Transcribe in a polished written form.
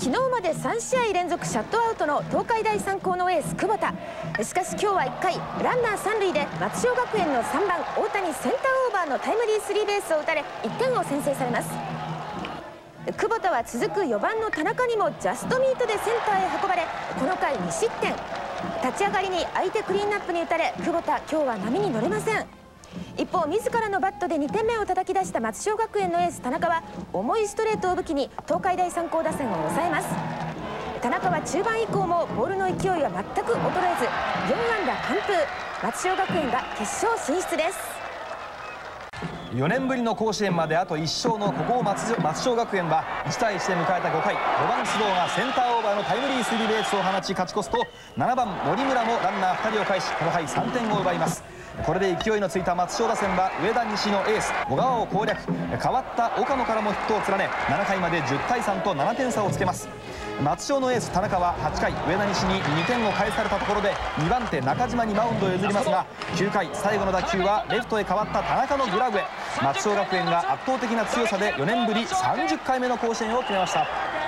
昨日まで3試合連続シャットアウトの東海大三高のエース久保田。しかし今日は1回ランナー3塁で松商学園の3番大谷センターオーバーのタイムリースリーベースを打たれ1点を先制されます。久保田は続く4番の田中にもジャストミートでセンターへ運ばれ、この回2失点。立ち上がりに相手クリーンアップに打たれ、久保田今日は波に乗れません。一方、自らのバットで2点目を叩き出した松商学園のエース田中は重いストレートを武器に東海大三高打線を抑えます。田中は中盤以降もボールの勢いは全く衰えず4安打完封。松商学園が決勝進出です。 4年ぶりの甲子園まであと1勝のここ松商学園は1対1で迎えた5回、5番須藤がセンターオーバーのタイムリースリーベースを放ち勝ち越すと、7番森村もランナー2人を返しこの回3点を奪います。これで勢いのついた松商打線は上田西のエース小川を攻略。代わった岡野からもヒットを連ね7回まで10対3と7点差をつけます。松商のエース田中は8回上田西に2点を返されたところで2番手中島にマウンドを譲りますが、9回最後の打球はレフトへ変わった田中のグラブへ。松商学園が圧倒的な強さで4年ぶり30回目の甲子園を決めました。